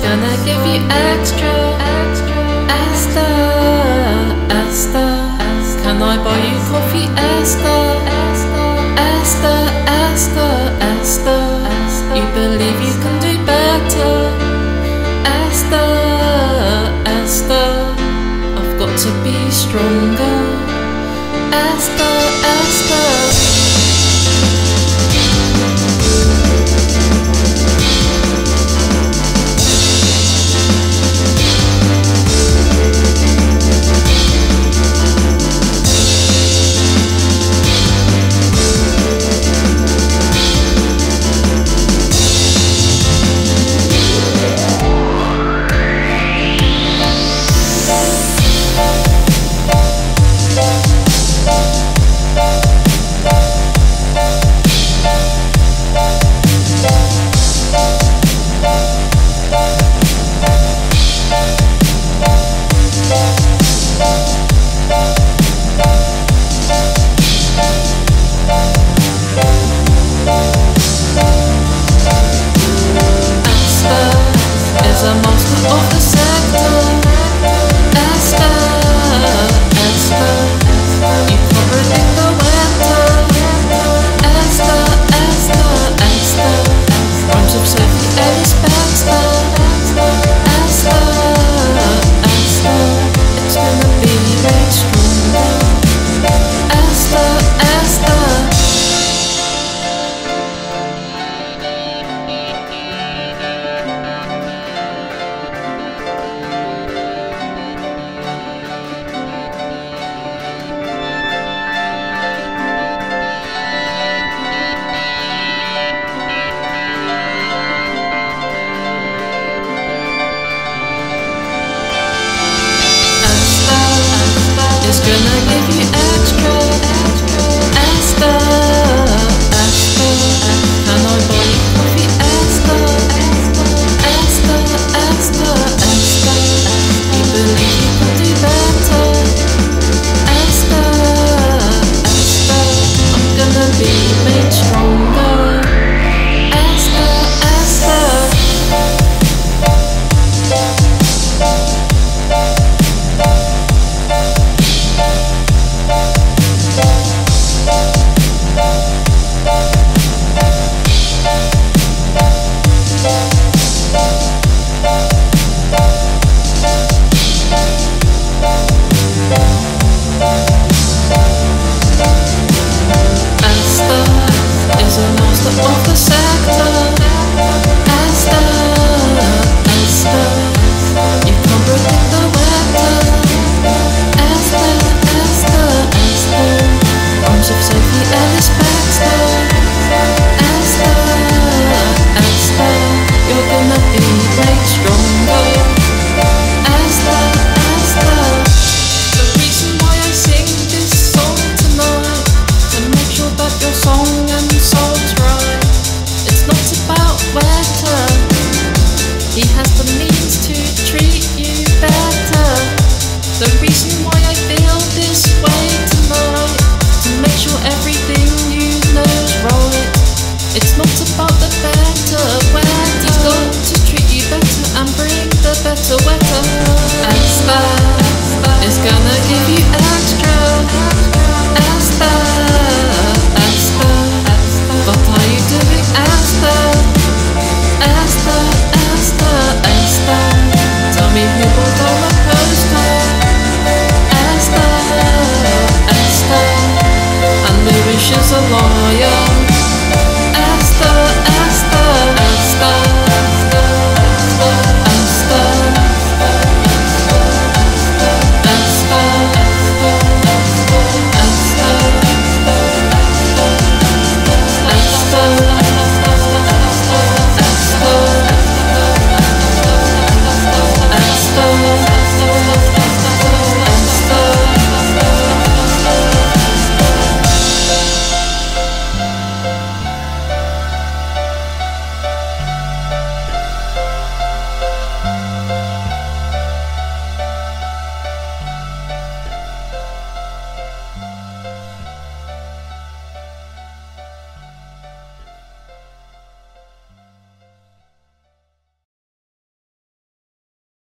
gonna give you extra. Esther, Esther, can I buy you coffee, Esther? Esther, Esther, Esther, you believe you can do better. Esther, Esther, I've got to be stronger. Esther, Esther. A master of the sector. Esther, Esther, you covered in the winter. Esther, Esther, Esther, rhymes of Sophie Ellis Bextor. Esther, Esther, it's gonna be made stronger. Esther, Esther. It's gonna give you